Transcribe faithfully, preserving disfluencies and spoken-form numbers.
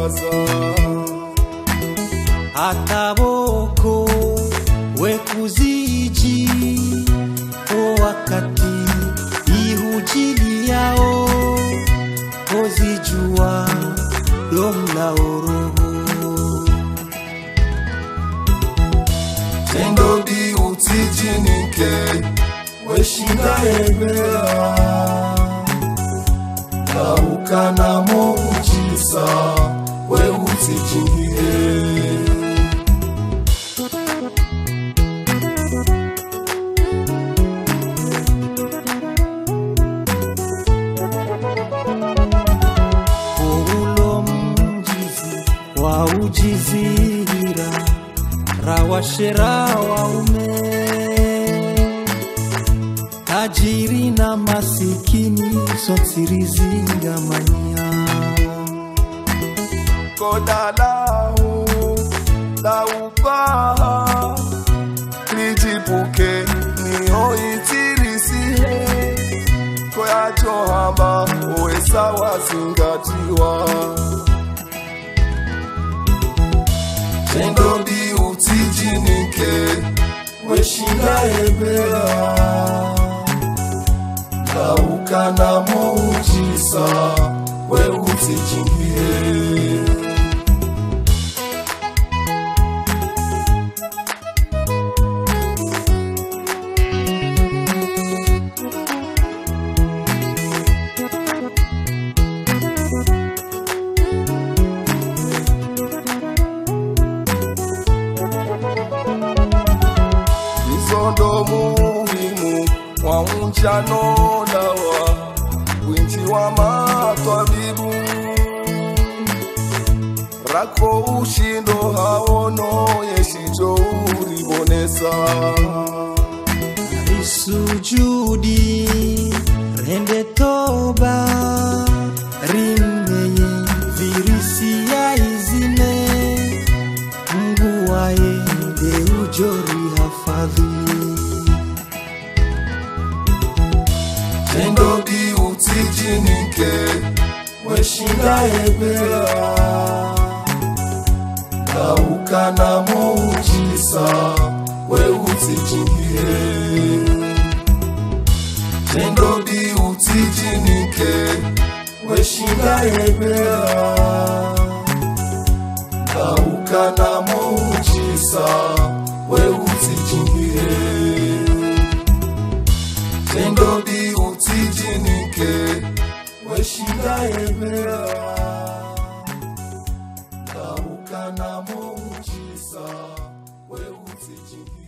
igitangaza. Akaboko wekuziji o wakati ihujili yao kozijua domla oroho. Tendo di utijinike weshinda ebea na ukana moujisa we utijinike. Wa ujizira rawashera waume tajiri na masikini sotirizinga mania Kodalau laupa Nijibuke niyo itirisihe Koya johamba uwesa wazingatiwa. Tendo di utijinike weshinda ebea na ukana moujisa we utijinike. Ndo muhimu wa unjano dawa winti wa matabibu rako ushindo haono yeshijo uribonesa. Isujudi rende toba rimeye virisi ya izine Mungu wae de ujori hafadhi. Tendo di utijinike weshinda ebea na ukana moujisa we utijinike. Tendo di utijinike weshinda ebea na ukana moujisa we utijinike. Tendo di utijinike weshinda ebea na ukana moujisa we utijinike.